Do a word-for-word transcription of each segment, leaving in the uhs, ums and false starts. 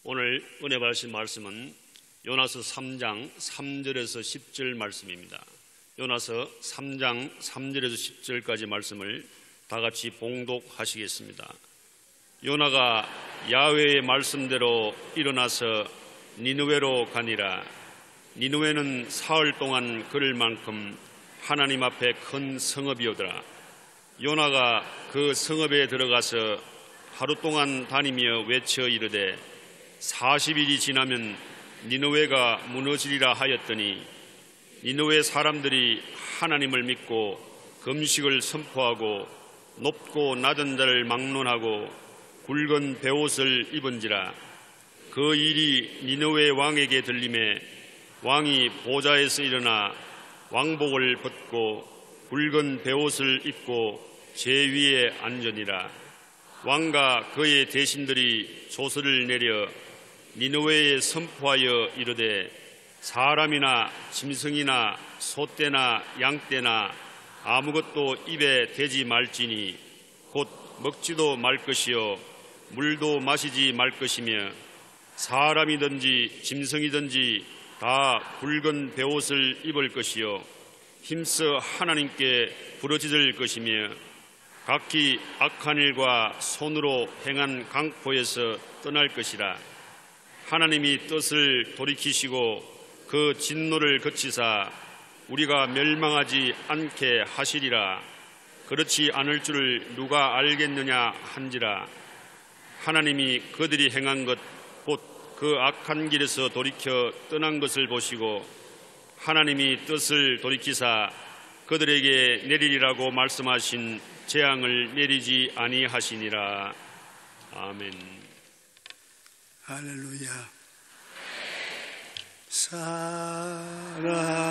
오늘 은혜 받으신 말씀은 요나서 삼 장 삼 절에서 십 절 말씀입니다. 요나서 삼 장 삼 절에서 십 절까지 말씀을 다 같이 봉독하시겠습니다. 요나가 야훼의 말씀대로 일어나서 니느웨로 가니라. 니느웨는 사흘 동안 걸을 만큼 하나님 앞에 큰 성읍이오더라. 요나가 그 성읍에 들어가서 하루 동안 다니며 외쳐 이르되 사십 일이 지나면 니느웨가 무너지리라 하였더니 니느웨 사람들이 하나님을 믿고 금식을 선포하고 높고 낮은 자를 막론하고 굵은 베옷을 입은지라. 그 일이 니느웨 왕에게 들림에 왕이 보좌에서 일어나 왕복을 벗고 굵은 베옷을 입고 제 위에 앉으니라. 왕과 그의 대신들이 조서를 내려 니느웨에 선포하여 이르되 사람이나 짐승이나 소떼나 양떼나 아무것도 입에 대지 말지니 곧 먹지도 말 것이요 물도 마시지 말 것이며 사람이든지 짐승이든지 다 굵은 베옷을 입을 것이요 힘써 하나님께 부르짖을 것이며 각기 악한 일과 손으로 행한 강포에서 떠날 것이라. 하나님이 뜻을 돌이키시고 그 진노를 그치사 우리가 멸망하지 않게 하시리라. 그렇지 않을 줄을 누가 알겠느냐 한지라. 하나님이 그들이 행한 것 곧 그 악한 길에서 돌이켜 떠난 것을 보시고 하나님이 뜻을 돌이키사 그들에게 내리리라고 말씀하신 재앙을 내리지 아니하시니라. 아멘. 할렐루야. 사랑하는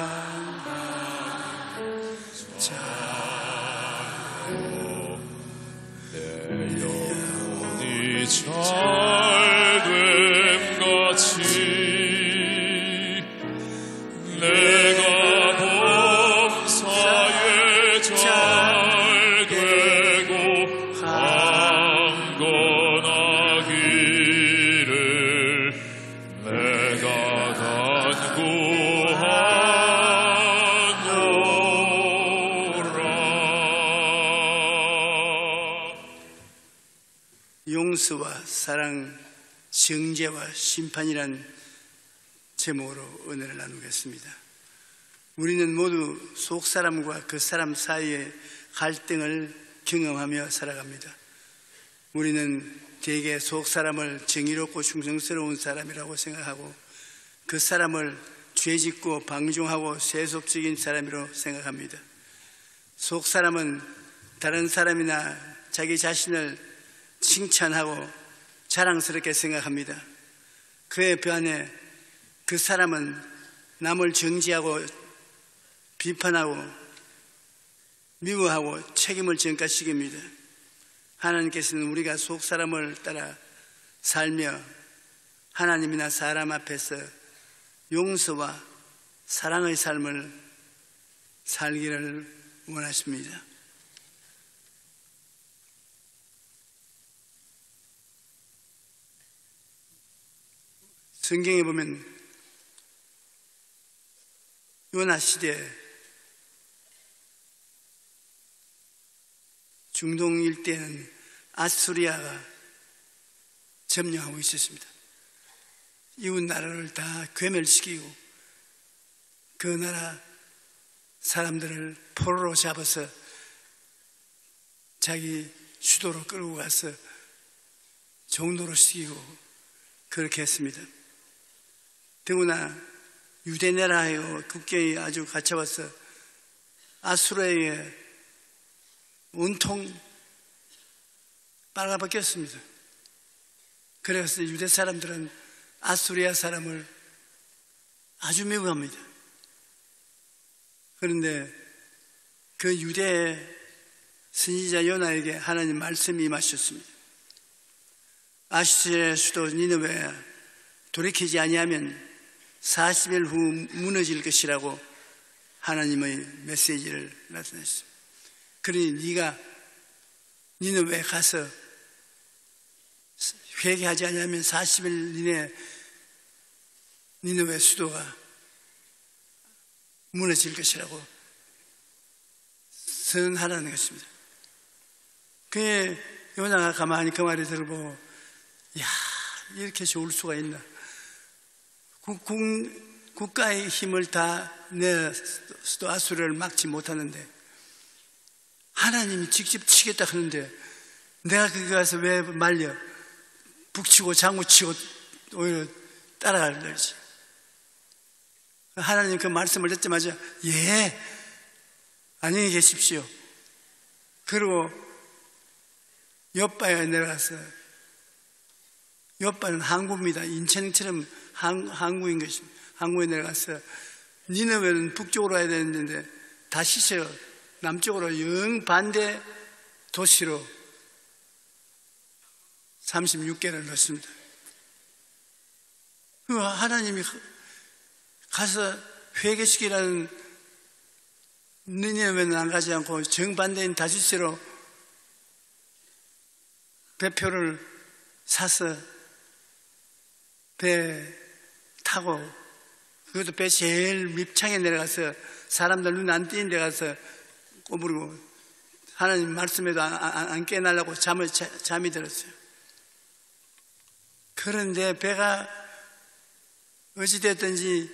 자 내 영혼이 잘됨 같이 내가 범사에 잘되고 강건하기를 내가 간구하노라. 용서와 사랑, 정죄와 심판이란 제목으로 은혜를 나누겠습니다. 우리는 모두 속 사람과 그 사람 사이의 갈등을 경험하며 살아갑니다. 우리는 대개 속 사람을 정의롭고 충성스러운 사람이라고 생각하고 그 사람을 죄짓고 방종하고 세속적인 사람이라고 생각합니다. 속 사람은 다른 사람이나 자기 자신을 칭찬하고 자랑스럽게 생각합니다. 그에 반해 그 사람은 남을 정죄하고 비판하고 미워하고 책임을 전가시킵니다. 하나님께서는 우리가 속 사람을 따라 살며 하나님이나 사람 앞에서 용서와 사랑의 삶을 살기를 원하십니다. 성경에 보면 요나 시대 중동 일대는 아수리아가 점령하고 있었습니다. 이웃 나라를 다 괴멸시키고 그 나라 사람들을 포로로 잡아서 자기 수도로 끌고 가서 종노로 시키고 그렇게 했습니다. 더구나 유대나라의 국경이 아주 갇혀와서 아수르에게 온통 빨아먹혔습니다. 그래서 유대 사람들은 아수리아 사람을 아주 미워합니다. 그런데 그 유대 선지자 요나에게 하나님 말씀이 임하셨습니다. 아수리아 수도 니느웨 돌이키지 아니하면 사십 일 후 무너질 것이라고 하나님의 메시지를 나타냈습니다. 그러니 네가 니느웨에 가서 회개하지 않으면 사십 일 이내에 니느웨 수도가 무너질 것이라고 선언하라는 것입니다. 그에 요나가 가만히 그 말을 들어보고, 야, 이렇게 좋을 수가 있나? 국, 국, 국가의 힘을 다 내 수도 아수르를 막지 못하는데 하나님이 직접 치겠다 하는데 내가 거기 가서 왜 말려? 북치고 장구치고 오히려 따라갈 거지. 하나님 그 말씀을 듣자마자 예, 안녕히 계십시오. 그리고 욥바에 내려가서, 욥바는 항구입니다. 인천처럼 항, 항구인 것입니다. 항구에 내려가서 니느웨는 북쪽으로 가야 되는데 다시서 남쪽으로 영 반대 도시로 삼십육 개를 넣습니다. 하나님이 가서 회개시키라는 니느웨는 안 가지 않고 정반대인 다시스로 배표를 사서 배 타고, 그것도 배 제일 밑창에 내려가서 사람들 눈 안 띄는 데 가서 꼬부리고 하나님 말씀에도 안, 안, 안 깨달라고 잠을, 자, 잠이 들었어요. 그런데 배가 어찌됐든지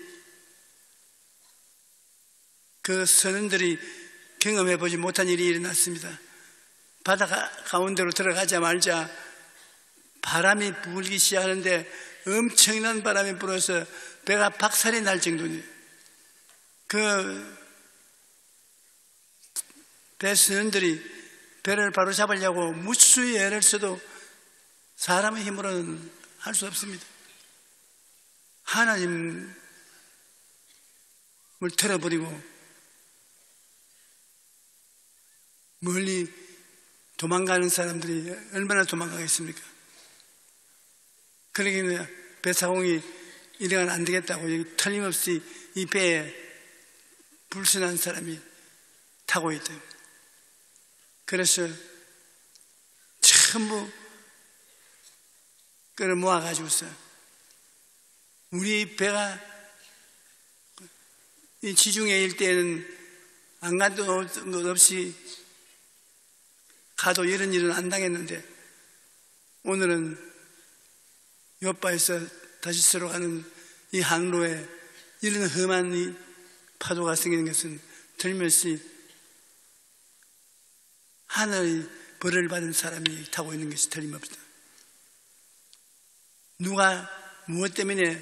그 선원들이 경험해보지 못한 일이 일어났습니다. 바다 가운데로 들어가자마자 바람이 불기 시작하는데 엄청난 바람이 불어서 배가 박살이 날 정도니, 그 배 선원들이 배를 바로 잡으려고 무수히 애를 써도 사람의 힘으로는 할 수 없습니다. 하나님을 틀어버리고 멀리 도망가는 사람들이 얼마나 도망가겠습니까? 그러기는 배사공이 이래가는 안 되겠다고 틀림없이 이 배에 불순한 사람이 타고 있다. 그래서 전부 끌어 모아가지고서 우리 배가 이 지중해 일대에는 안 가도 것 없이 가도 이런 일은 안 당했는데 오늘은 욥바에서 다시스로 가는 이 항로에 이런 험한 이 파도가 생기는 것은 틀림없이 하늘의 벌을 받은 사람이 타고 있는 것이 틀림없다. 누가 무엇 때문에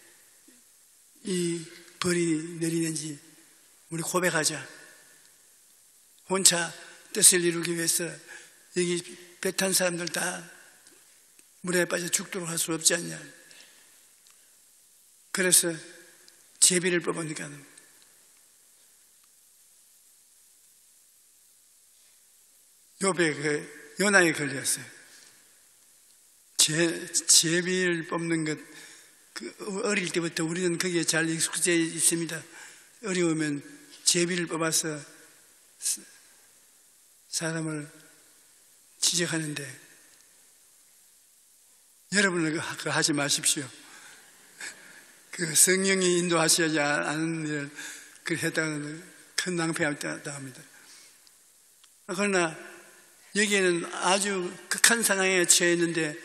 이 벌이 내리는지 우리 고백하자. 혼자 뜻을 이루기 위해서 여기 배 탄 사람들 다 물에 빠져 죽도록 할 수 없지 않냐. 그래서 제비를 뽑으니까 욥의 그 요나에 걸렸어요. 제, 제비를 뽑는 것, 그 어릴 때부터 우리는 거기에 잘 익숙해 있습니다. 어려우면 제비를 뽑아서 사람을 지적하는데 여러분은 그거 하지 마십시오. 그 성령이 인도하셔야지 않은 일을 그 했다가는 큰 낭패가 당합니다. 그러나 여기에는 아주 극한 상황에 처해 있는데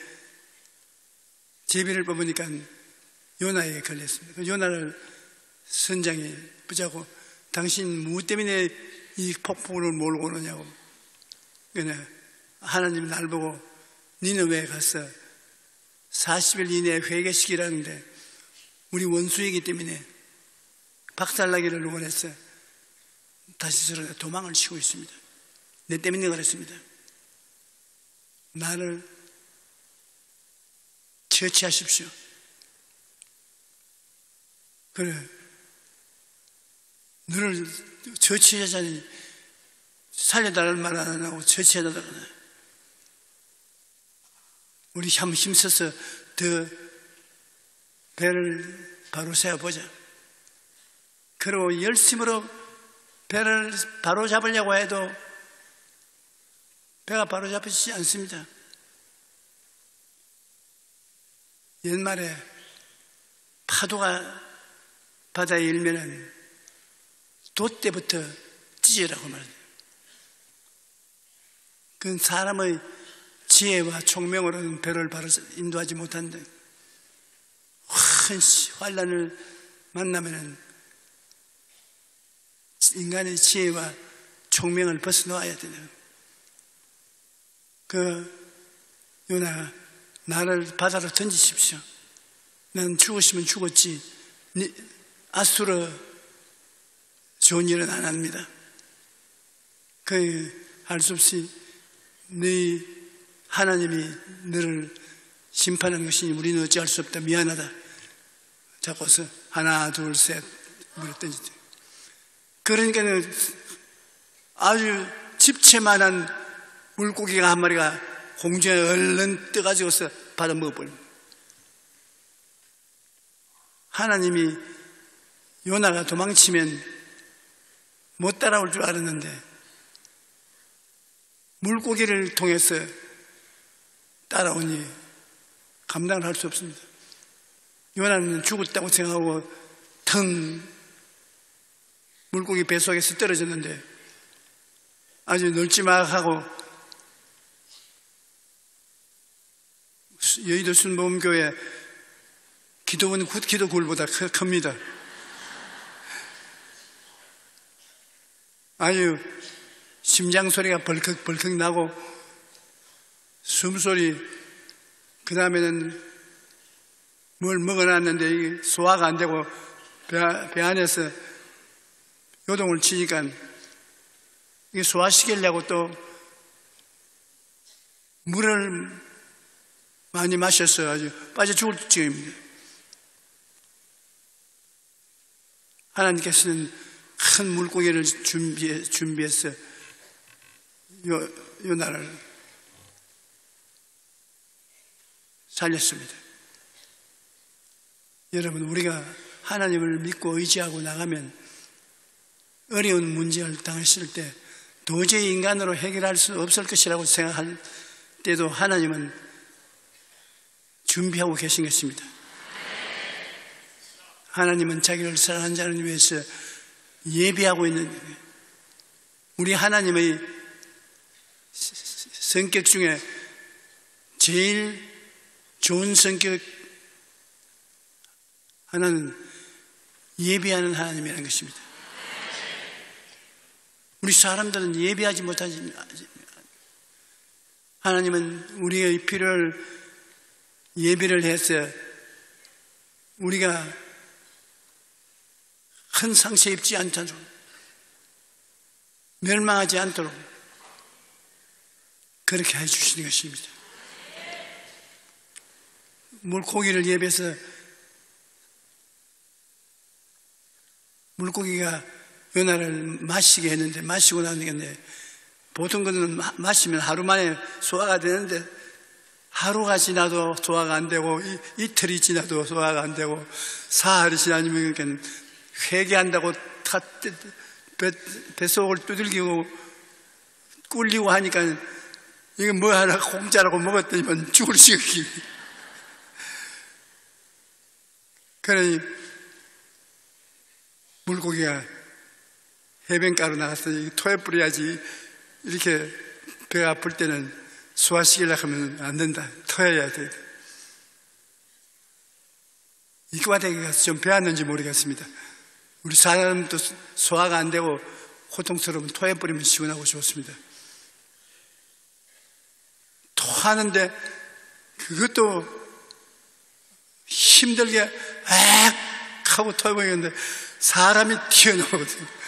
제비를 뽑으니까 요나에게 걸렸습니다. 요나를 선장이 붙잡고 당신 무엇 때문에 이 폭풍을 몰고 오느냐고. 그러나 하나님 날 보고 니느웨에 가서 사십 일 이내에 회개시키라는데 우리 원수이기 때문에 박살나기를 원해서 다시 도망을 치고 있습니다. 내 때문에 그랬습니다. 나를 처치하십시오. 그래, 너를 처치하자니 살려달라는 말 안 하고 처치해달라고. 우리 한번 힘써서 더 배를 바로 세워보자. 그리고 열심으로 배를 바로 잡으려고 해도 배가 바로 잡히지 않습니다. 옛말에 파도가 바다에 일면은 돛대부터 찢으라고 말해요. 그건 사람의 지혜와 총명으로는 배를 바로 인도하지 못한다. 큰 환란을 만나면은 인간의 지혜와 총명을 벗어놓아야 되는. 그 요나, 나를 바다로 던지십시오. 난 죽었으면 죽었지 아수르 좋은 일은 안 합니다. 그 할 수 없이 너희 하나님이 너를 심판하는 것이니 우리는 어찌할 수 없다. 미안하다. 잡고서 하나 둘 셋 물에 던지죠. 그러니까 아주 집채만한 물고기가 한 마리가 공중에 얼른 떠가지고서 받아 먹어버립니다. 하나님이 요나가 도망치면 못 따라올 줄 알았는데 물고기를 통해서 따라오니 감당을 할 수 없습니다. 요나는 죽었다고 생각하고 腾물고기 뱃속에서 떨어졌는데 아주 널찍하고 여의도 순복음교회 기도원 기도굴보다 큽니다. 아주 심장 소리가 벌컥벌컥 나고 숨소리, 그 다음에는 뭘 먹어놨는데 이게 소화가 안 되고 배, 배 안에서 요동을 치니까 이게 소화시키려고 또 물을 많이 마셔서 아주 빠져 죽을 지경입니다. 하나님께서는 큰 물고기를 준비해, 준비해서 요, 요나를 살렸습니다. 여러분, 우리가 하나님을 믿고 의지하고 나가면 어려운 문제를 당했을 때 도저히 인간으로 해결할 수 없을 것이라고 생각할 때도 하나님은 준비하고 계신 것입니다. 하나님은 자기를 사랑하는 자를 위해서 예비하고 있는, 우리 하나님의 성격 중에 제일 좋은 성격 하나는 예비하는 하나님이라는 것입니다. 우리 사람들은 예비하지 못하지. 하나님은 우리의 필요를 예비를 해서 우리가 큰 상처 입지 않도록, 멸망하지 않도록 그렇게 해주시는 것입니다. 물고기를 예비해서 물고기가 요나를 마시게 했는데, 마시고 나니까 보통 거는 마시면 하루 만에 소화가 되는데 하루가 지나도 소화가 안 되고 이, 이틀이 지나도 소화가 안 되고 사흘이 지나면 그러니까 회개한다고 다 뱃속을 두들기고 꿀리고 하니까 이거 뭐 하나 공짜라고 먹었더니만 죽을 시기. 그러니 물고기가 해변가로 나가서 토해 뿌려야지, 이렇게 배가 아플 때는 소화시키려고 하면 안 된다. 토해야 돼. 이과 대기가 좀 배웠는지 모르겠습니다. 우리 사람도 소화가 안 되고 고통스러우면 토해 뿌리면 시원하고 좋습니다. 토하는데 그것도 힘들게 액 하고 토해버리는데 사람이 튀어나오거든요.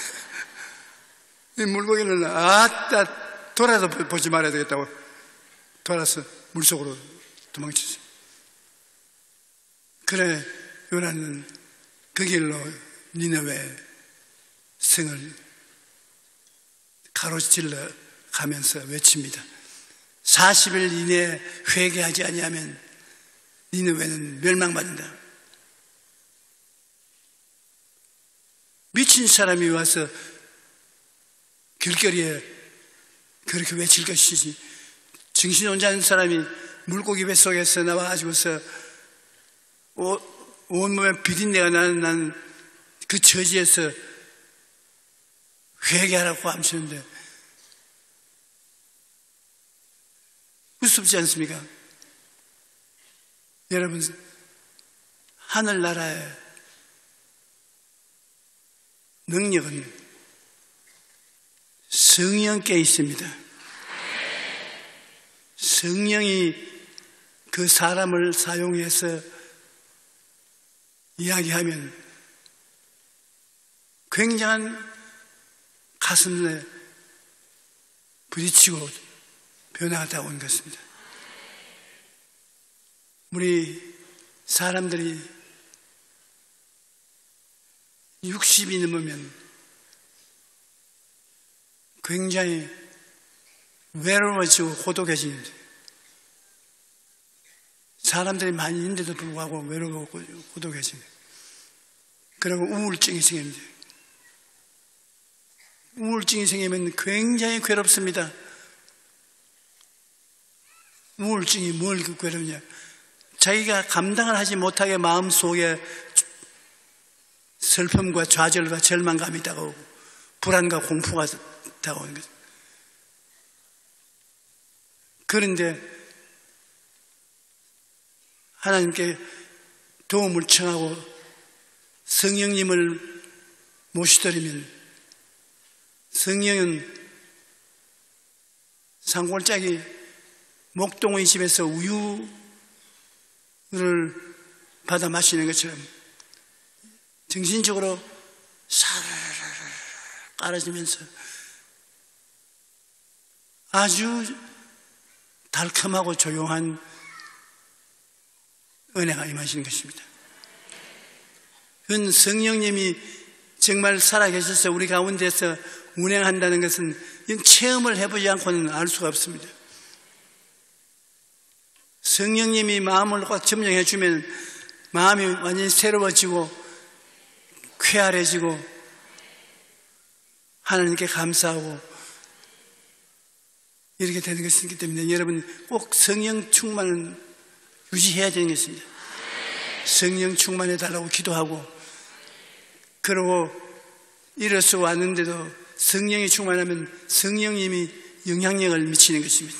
이 물고기는 아따 돌아서 보지 말아야 되겠다고 돌아서 물속으로 도망치죠. 그래 요나는 그 길로 니느웨 성을 가로질러 가면서 외칩니다. 사십 일 이내에 회개하지 아니하면 니느웨는 멸망받는다. 미친 사람이 와서 길거리에 그렇게 외칠 것이지, 정신 혼자 하는 사람이 물고기 뱃속에서 나와가지고서 온몸에 비린내가 나는 난 그 처지에서 회개하라고 하시는데 우습지 않습니까? 여러분, 하늘나라의 능력은 성령께 있습니다. 성령이 그 사람을 사용해서 이야기하면 굉장한 가슴에 부딪히고 변화가 다가오는 것입니다. 우리 사람들이 육십이 넘으면 굉장히 외로워지고 고독해집니다. 사람들이 많이 있는데도 불구하고 외로우고 고독해집니다. 그리고 우울증이 생깁니다. 우울증이 생기면 굉장히 괴롭습니다. 우울증이 뭘 괴롭냐? 자기가 감당을 하지 못하게 마음속에 슬픔과 좌절과 절망감이 다가오고 불안과 공포가 다가오는 거죠. 그런데 하나님께 도움을 청하고 성령님을 모시드리면 성령은 산골짜기 목동의 집에서 우유를 받아 마시는 것처럼 정신적으로 사르르르 깔아지면서 아주 달콤하고 조용한 은혜가 임하시는 것입니다. 그건 성령님이 정말 살아계셔서 우리 가운데서 운행한다는 것은 체험을 해보지 않고는 알 수가 없습니다. 성령님이 마음을 꽉 점령해 주면 마음이 완전히 새로워지고 쾌활해지고 하나님께 감사하고 이렇게 되는 것이기 때문에 여러분 꼭 성령 충만을 유지해야 되는 것입니다. 성령 충만해 달라고 기도하고 그러고 일어서 왔는데도 성령이 충만하면 성령님이 영향력을 미치는 것입니다.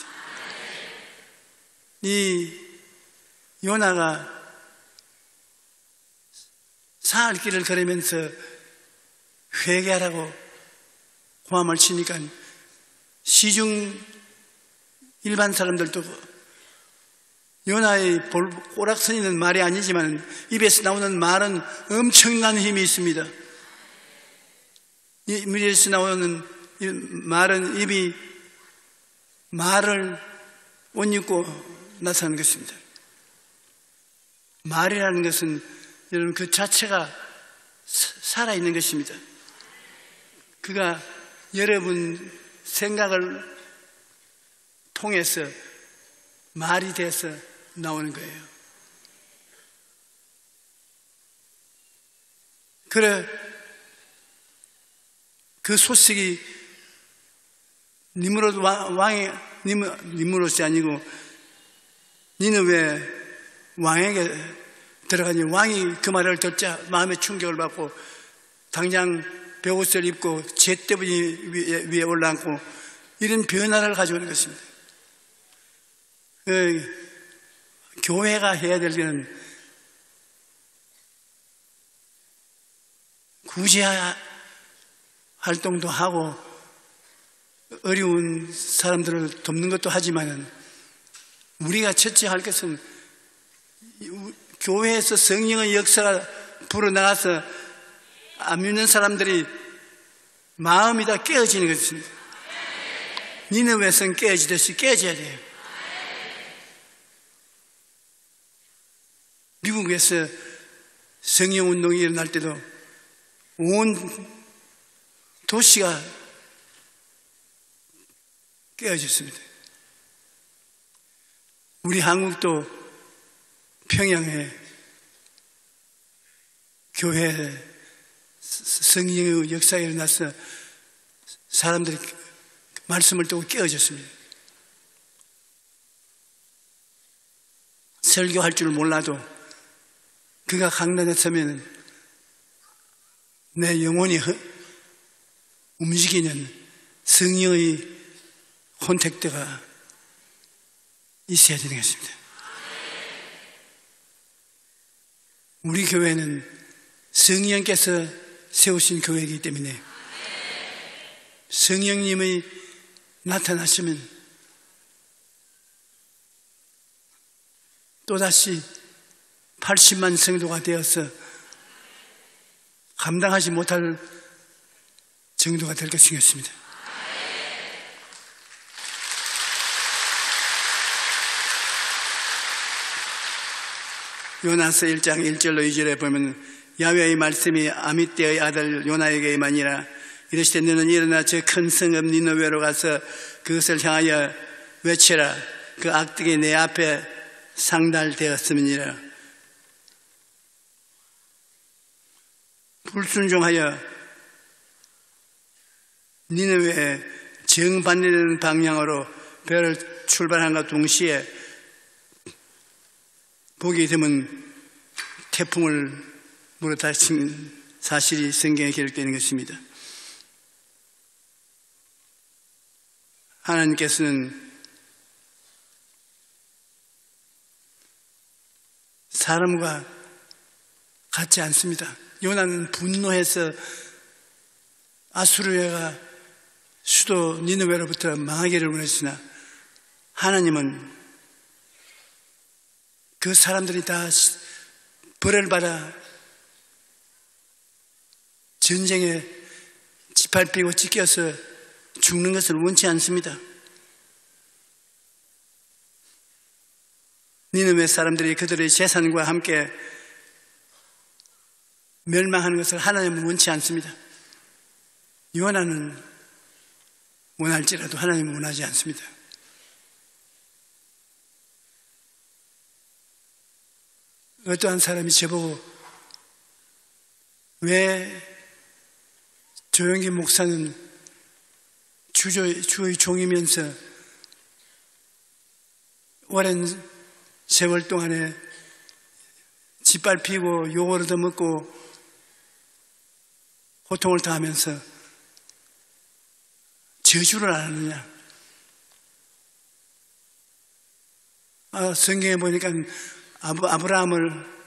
이 요나가 사흘 길을 걸으면서 회개하라고 고함을 치니까 시중 일반 사람들도 요나의 꼬락서니는 말이 아니지만 입에서 나오는 말은 엄청난 힘이 있습니다. 이 입에서 나오는 말은 입이 말을 옷 입고 나타나는 것입니다. 말이라는 것은 여러분 그 자체가 살아있는 것입니다. 그가 여러분 생각을 통해서 말이 돼서 나오는 거예요. 그래 그 소식이 니므롯 왕의 니므롯이 아니고 니느웨 왕에게 들어가니 왕이 그 말을 듣자 마음의 충격을 받고 당장 베옷을 입고 잿더미 위에, 위에 올라앉고 이런 변화를 가져오는 것입니다. 그 교회가 해야 될 일은 구제하 활동도 하고 어려운 사람들을 돕는 것도 하지만 우리가 첫째 할 것은 교회에서 성령의 역사가 불어나가서 안 믿는 사람들이 마음이 다 깨어지는 것입니다. 니느웨 성 깨어지듯이 깨어져야 돼요. 미국에서 성령운동이 일어날 때도 온 도시가 깨어졌습니다. 우리 한국도 평양에 교회에 성령의 역사가 일어나서 사람들이 말씀을 듣고 깨어졌습니다. 설교할 줄 몰라도 그가 강단에 서면 내 영혼이 움직이는 성령의 콘택트가 있어야 되는 것입니다. 우리 교회는 성령께서 세우신 교회이기 때문에 성령님의 나타나시면 또다시 팔십만 성도가 되어서 감당하지 못할 정도가 될 것이겠습니다. 요나서 일 장 일 절로 이 절에 보면 야훼의 말씀이 아미떼의 아들 요나에게 임하니라. 이르시되 너는 일어나 저 큰 성읍 니느웨로 가서 그것을 향하여 외치라. 그 악덕이 내 앞에 상달되었음이니라. 불순종하여 니느웨에 정반대되는 방향으로 배를 출발한과 동시에 보게 되면 태풍을 물어닥친 사실이 성경에 기록되는 것입니다. 하나님께서는 사람과 같지 않습니다. 요나는 분노해서 아수르가 수도 니느웨로부터 망하기를 원했으나 하나님은 그 사람들이 다 벌을 받아 전쟁에 짓밟히고 찢겨서 죽는 것을 원치 않습니다. 니느웨 사람들이 그들의 재산과 함께 멸망하는 것을 하나님은 원치 않습니다. 요나는 원할지라도 하나님은 원하지 않습니다. 어떠한 사람이 저보고 왜 조영기 목사는 주의, 주의 종이면서 오랜 세월 동안에 짓밟히고 욕을 얻어먹고 고통을 당하면서 저주를 안 하느냐? 아, 성경에 보니까 아브라함을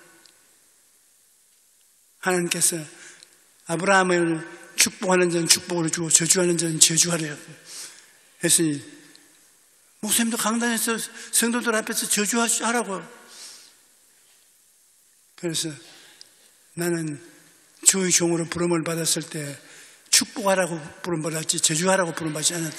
하나님께서 아브라함을 축복하는 자는 축복으로 주고 저주하는 자는 저주하래요. 했으니 목사님도 강단에서 성도들 앞에서 저주하라고. 그래서 나는 주의 종으로 부름을 받았을 때 축복하라고 부름받았지 저주하라고 부름받지 않았다.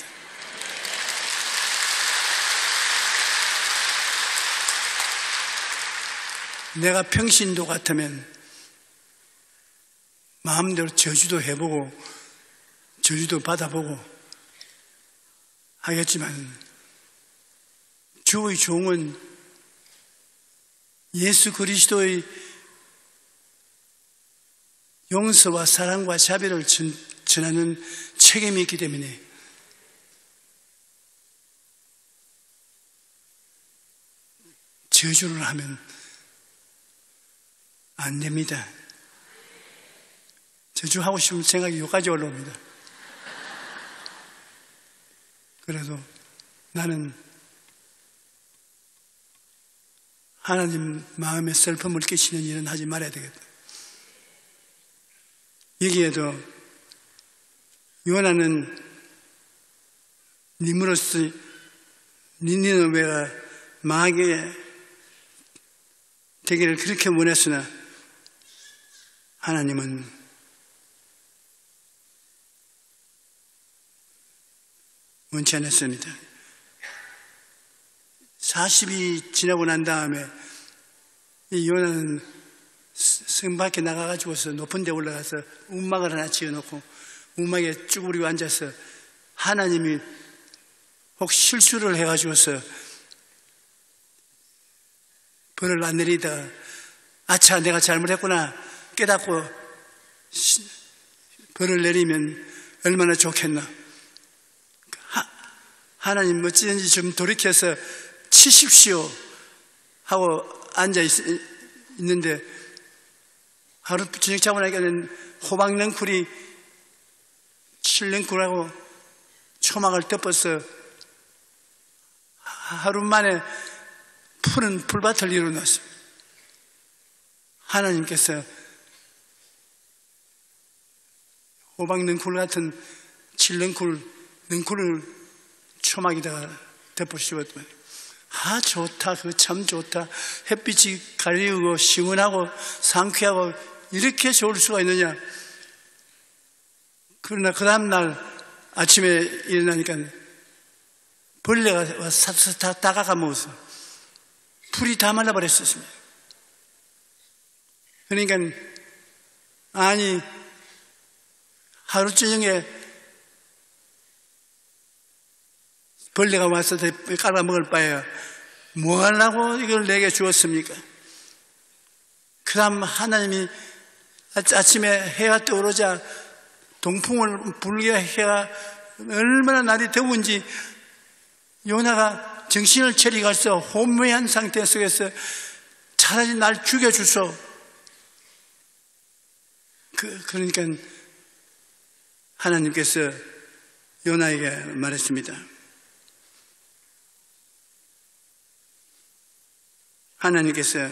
내가 평신도 같으면 마음대로 저주도 해보고 저주도 받아보고 하겠지만 주의 종은 예수 그리스도의 용서와 사랑과 자비를 전하는 책임이 있기 때문에 저주를 하면 안 됩니다. 저주하고 싶은 생각이 여기까지 올라옵니다. 그래도 나는 하나님 마음에 슬픔을 끼치는 일은 하지 말아야 되겠다. 여기에도 요나는 니므로스 니느웨가 망하게 되기를 그렇게 원했으나 하나님은 원치 않았습니다. 사십이 지나고 난 다음에 이 요나는 성 밖에 나가가지고서 높은 데 올라가서 움막을 하나 지어놓고 움막에 쭈그리고 앉아서 하나님이 혹 실수를 해가지고서 벌을 안 내리다가 아차 내가 잘못했구나 깨닫고 벌을 내리면 얼마나 좋겠나. 하, 하나님 어찌든지 좀 돌이켜서 치십시오 하고 앉아 있, 있는데 하루 저녁 자고 나니까는 호박넝쿨이 칠넝쿨하고 초막을 덮어서 하루 만에 푸른 풀밭을 이루어놨습니다. 하나님께서 호박넝쿨 같은 칠넝쿨, 넝쿨을 초막에다가 덮어씌웠더니 아 좋다, 그 참 좋다. 햇빛이 가리우고 시원하고 상쾌하고 이렇게 좋을 수가 있느냐. 그러나 그 다음날 아침에 일어나니까 벌레가 와서 다 다가가 먹었어. 풀이 다 말라버렸었습니다. 그러니까 아니 하루 저녁에 벌레가 와서 깔아먹을 바에야 뭐 하려고 이걸 내게 주었습니까? 그 다음 하나님이 아침에 해가 떠오르자 동풍을 불게 해가 얼마나 날이 더운지 요나가 정신을 차리고서 혼미한 상태 속에서 차라리 날 죽여주소. 그, 그러니까 하나님께서 요나에게 말했습니다. 하나님께서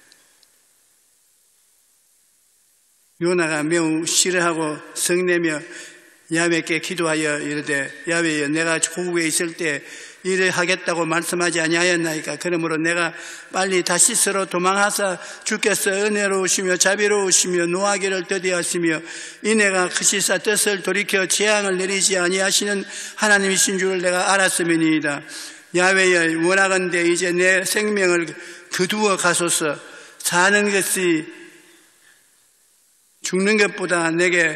요나가 매우 싫어하고 성내며 야훼께 기도하여 이르되 야훼여 내가 고국에 있을 때 일을 하겠다고 말씀하지 아니하였나이까. 그러므로 내가 빨리 다시스로 도망하사 주께서 은혜로우시며 자비로우시며 노하기를 더디하시며 이내가 크시사 뜻을 돌이켜 재앙을 내리지 아니하시는 하나님이신 줄을 내가 알았음이니이다. 야훼여 원하건대 이제 내 생명을 거두어 가소서. 사는 것이 죽는 것보다 내게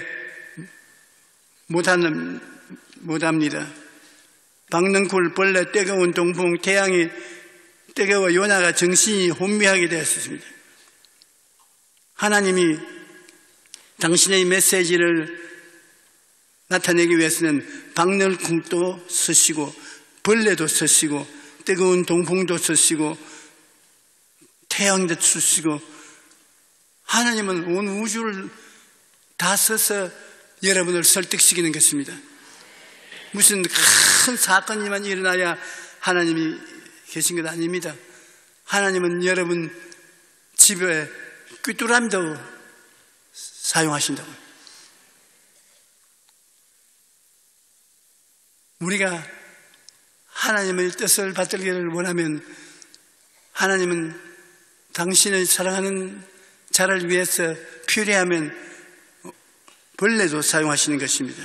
못하는, 못합니다. 박넝쿨, 벌레, 뜨거운 동풍, 태양이 뜨거워 요나가 정신이 혼미하게 되었습니다. 하나님이 당신의 메시지를 나타내기 위해서는 박넝쿨도 쓰시고 벌레도 쓰시고 뜨거운 동풍도 쓰시고 태양도 쓰시고 하나님은 온 우주를 다 써서 여러분을 설득시키는 것입니다. 무슨 큰 사건이만 일어나야 하나님이 계신 것 아닙니다. 하나님은 여러분 집에 꿰뚫함도 사용하신다고. 우리가 하나님의 뜻을 받들기를 원하면 하나님은 당신을 사랑하는 자를 위해서 필요하면 벌레도 사용하시는 것입니다.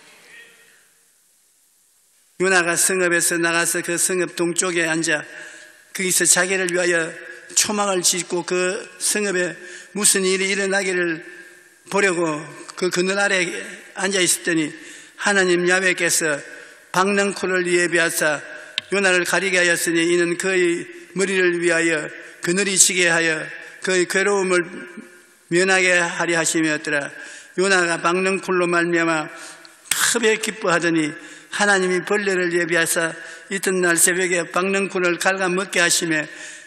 요나가 성읍에서 나가서 그 성읍 동쪽에 앉아 거기서 자기를 위하여 초막을 짓고 그 성읍에 무슨 일이 일어나기를 보려고 그 그늘 아래 앉아 있었더니 하나님 야훼께서 박넝쿨을 예비하사 요나를 가리게 하였으니 이는 그의 머리를 위하여 그늘이 지게 하여 그의 괴로움을 면하게 하려 하심이었더라. 요나가 박넝쿨로 말미암아 크게 기뻐하더니 하나님이 벌레를 예비하사 이튿날 새벽에 박넝쿨을 갉아 먹게 하시매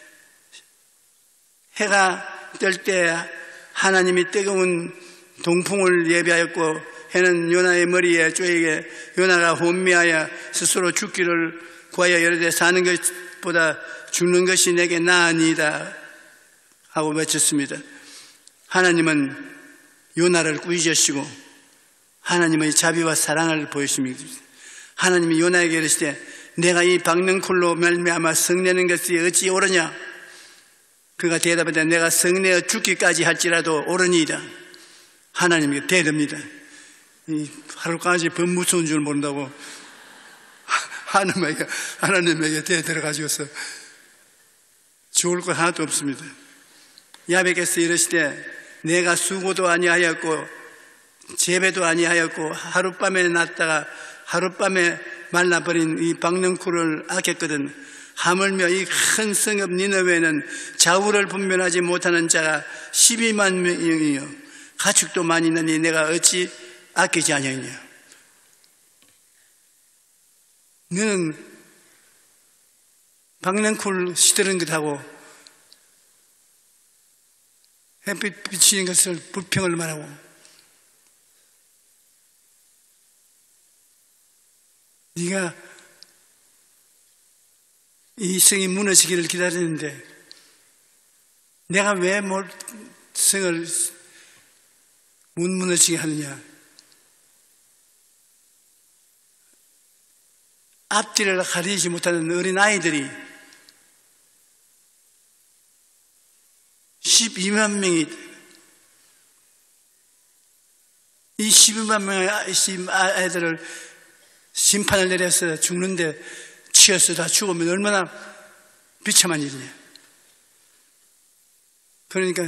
해가 뜰 때 하나님이 뜨거운 동풍을 예비하였고 해는 요나의 머리에 쪼이게 요나가 혼미하여 스스로 죽기를 구하여 이르되 사는 것보다 죽는 것이 내게 나으니이다 하고 외쳤습니다. 하나님은 요나를 꾸짖으시고 하나님의 자비와 사랑을 보이십니다. 하나님이 요나에게 이르시되 내가 이 박넝쿨로 말미암아 성내는 것이 어찌 옳으냐. 그가 대답하되 내가 성내어 죽기까지 할지라도 옳으니이다. 하나님께 대답니다. 이 하루까지 법 무서운 줄 모른다고 하나님에게 하나님에게 대들어가지고서 좋을 것 하나도 없습니다. 야훼께서 이르시되 내가 수고도 아니하였고 재배도 아니하였고 하룻밤에 났다가 하룻밤에 말라버린 이 박넝쿨을 아꼈거든. 하물며 이 큰 성읍 니느웨는 좌우를 분별하지 못하는 자가 십이만 명이요 가축도 많이 있느니 내가 어찌 아끼지 아니하냐. 너는 박넝쿨 시드는 것하고 햇빛 비치는 것을 불평을 말하고 네가 이 성이 무너지기를 기다리는데 내가 왜 뭘 성을 못 무너지게 하느냐. 앞뒤를 가리지 못하는 어린 아이들이 십이만 명이 이 십이만 명의 아이들을 심판을 내려서 죽는데 치여서 다 죽으면 얼마나 비참한 일이냐. 그러니까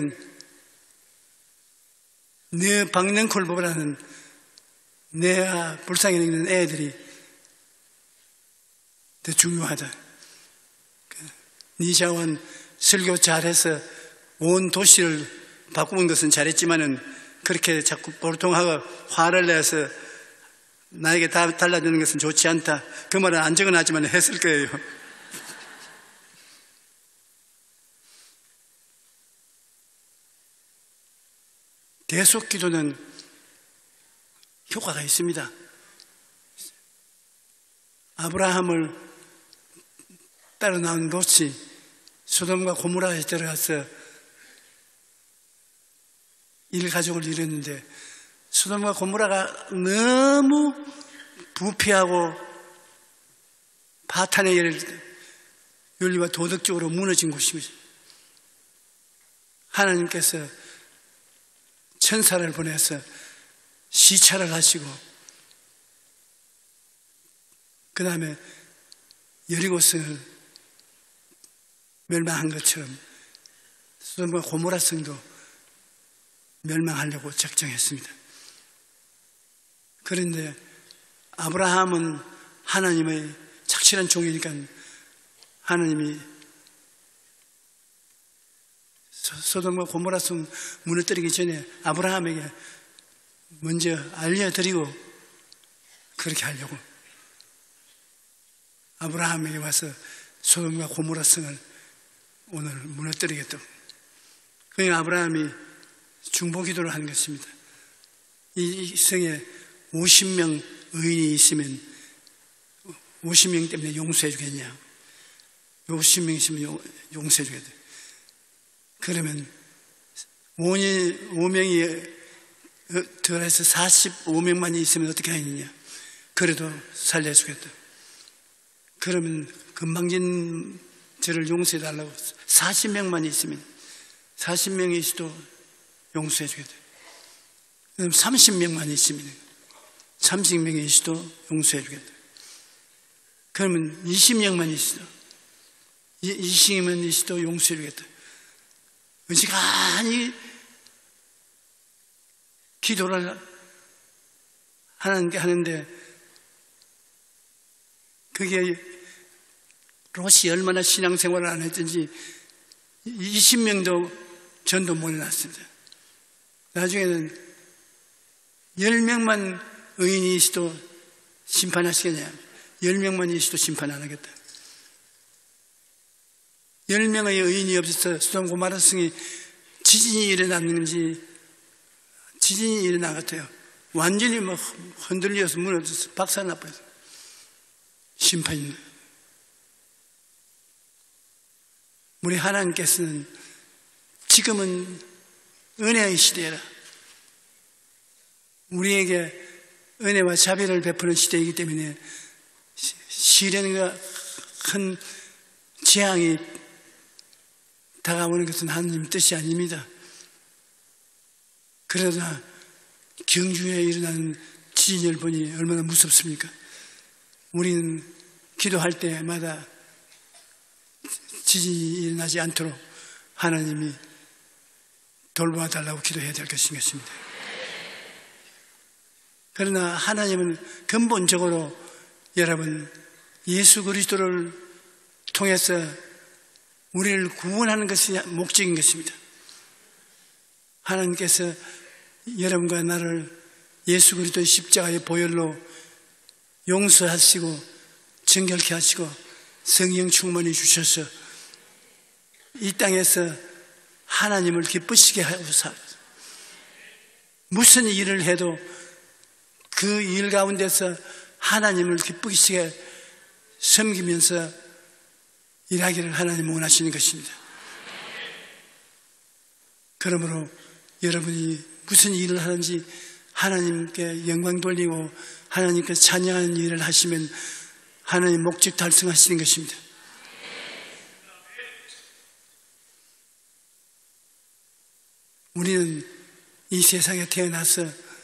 내 박능콜보라는 내가 불쌍히 여기는 애들이 더 중요하다. 니샤원 설교 잘해서 온 도시를 바꾸는 것은 잘했지만은 그렇게 자꾸 보통하고 화를 내서 나에게 다 달라드는 것은 좋지 않다. 그 말은 안 적어놨지만 했을 거예요. 대속 기도는 효과가 있습니다. 아브라함을 따라 나온 롯이 소돔과 고모라에 들어가서 일 가족을 잃었는데 소돔과 고모라가 너무 부패하고 바탄의 윤리와 도덕적으로 무너진 곳입니다. 하나님께서 천사를 보내서 시찰을 하시고 그 다음에 여리고성을 멸망한 것처럼 소돔과 고모라 성도 멸망하려고 작정했습니다. 그런데 아브라함은 하나님의 착실한 종이니까 하나님이 소돔과 고모라 성 무너뜨리기 전에 아브라함에게 먼저 알려드리고 그렇게 하려고 아브라함에게 와서 소돔과 고모라 성을 오늘 무너뜨리겠다고. 그러니까 아브라함이 중보기도를 한 것입니다. 이 성에 오십 명 의인이 있으면 오십 명 때문에 용서해 주겠냐. 오십 명 있으면 용서해 주겠다. 그러면 오 명이 들어서 사십오 명만 있으면 어떻게 하느냐. 그래도 살려주겠다. 그러면 금방진 저를 용서해 달라고 사십 명만 있으면 사십 명이 있어도 용서해 주겠다. 그럼 삼십 명만 있으면 삼십 명이 있어도 용서해 주겠다. 그러면 이십 명만 있어도 이십 명만 있어도 용서해 주겠다. 어지간히 기도를 하나님께 하는데 그게 롯이 얼마나 신앙생활을 안 했든지 이십 명도 전도 못 해놨습니다. 나중에는 열 명만 의인이 있어도 심판하시겠냐. 열 명만 있어도 심판 안 하겠다. 열 명의 의인이 없어서 소돔 고모라 성이 지진이 일어났는지 지진이 일어난 것 같아요. 완전히 막 흔들려서 무너져서 박살나버려서 심판이. 우리 하나님께서는 지금은 은혜의 시대라. 우리에게 은혜와 자비를 베푸는 시대이기 때문에 시련과 큰 재앙이 다가오는 것은 하나님 뜻이 아닙니다. 그러나 경주에 일어나는 지진을 보니 얼마나 무섭습니까? 우리는 기도할 때마다 지진이 일어나지 않도록 하나님이 돌보아달라고 기도해야 될 것입니다. 그러나 하나님은 근본적으로 여러분 예수 그리스도를 통해서 우리를 구원하는 것이 목적인 것입니다. 하나님께서 여러분과 나를 예수 그리스도의 십자가의 보혈로 용서하시고 정결케 하시고 성령 충만히 주셔서 이 땅에서 하나님을 기쁘시게 하고 살아요. 무슨 일을 해도 그 일 가운데서 하나님을 기쁘시게 섬기면서 일하기를 하나님은 원하시는 것입니다. 그러므로 여러분이 무슨 일을 하는지 하나님께 영광 돌리고 하나님께 찬양하는 일을 하시면 하나님 목적 달성하시는 것입니다. 우리는 이 세상에 태어나서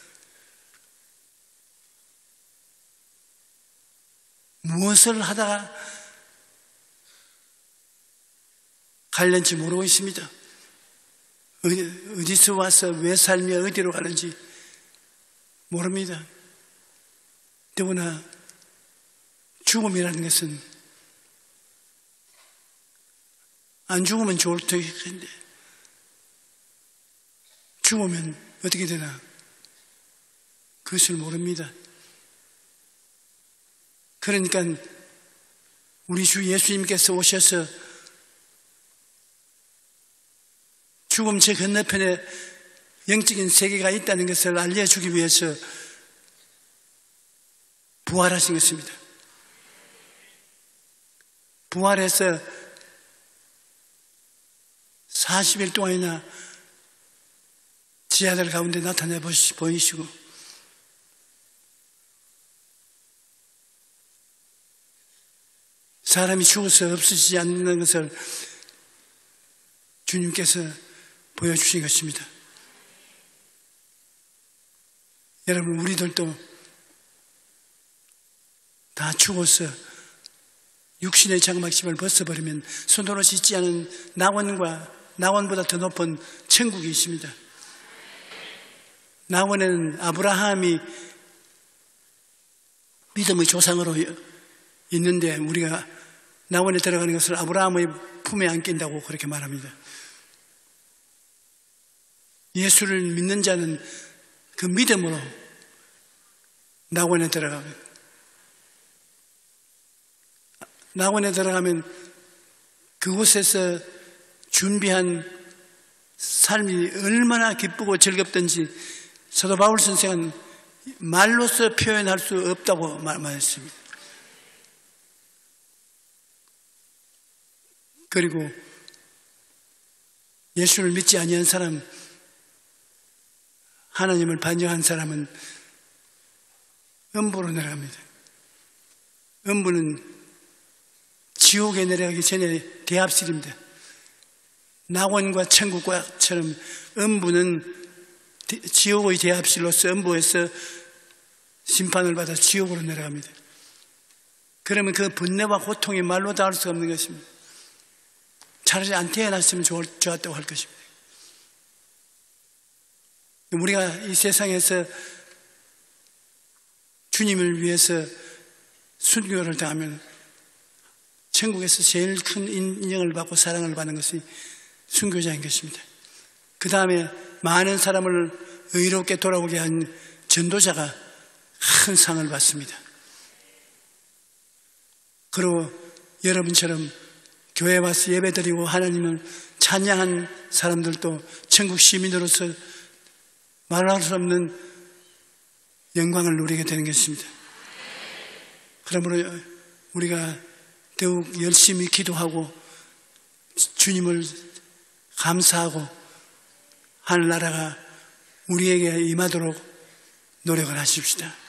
무엇을 하다가 갈는지 모르고 있습니다. 어디서 와서 왜 살며 어디로 가는지 모릅니다. 더구나 죽음이라는 것은 안 죽으면 좋을 텐데 죽으면 어떻게 되나 그것을 모릅니다. 그러니까 우리 주 예수님께서 오셔서 죽음 제 건너편에 영적인 세계가 있다는 것을 알려주기 위해서 부활하신 것입니다. 부활해서 사십 일 동안이나 지하들 가운데 나타내 보이시고 사람이 죽어서 없어지지 않는 것을 주님께서 보여주신 것입니다. 여러분, 우리들도 다 죽어서 육신의 장막심을 벗어버리면 손으로 짓지 않은 낙원과 낙원보다 더 높은 천국이 있습니다. 낙원에는 아브라함이 믿음의 조상으로 있는데 우리가 낙원에 들어가는 것을 아브라함의 품에 안긴다고 그렇게 말합니다. 예수를 믿는 자는 그 믿음으로 낙원에 들어가면 낙원에 들어가면 그곳에서 준비한 삶이 얼마나 기쁘고 즐겁든지 사도 바울 선생은 말로서 표현할 수 없다고 말했습니다. 그리고 예수를 믿지 아니한 사람, 하나님을 반역한 사람은 음부로 내려갑니다. 음부는 지옥에 내려가기 전에 대합실입니다. 낙원과 천국과처럼 음부는 지옥의 대합실로서 음부에서 심판을 받아 지옥으로 내려갑니다. 그러면 그 분노와 고통이 말로 닿을 수 없는 것입니다. 차라리 안 태어났으면 좋았다고 할 것입니다. 우리가 이 세상에서 주님을 위해서 순교를 당하면 천국에서 제일 큰 인정을 받고 사랑을 받는 것이 순교자인 것입니다. 그 다음에 많은 사람을 의롭게 돌아오게 한 전도자가 큰 상을 받습니다. 그리고 여러분처럼 교회에 와서 예배드리고 하나님을 찬양한 사람들도 천국 시민으로서 말할 수 없는 영광을 누리게 되는 것입니다. 그러므로 우리가 더욱 열심히 기도하고 주님을 감사하고 하늘나라가 우리에게 임하도록 노력을 하십시다.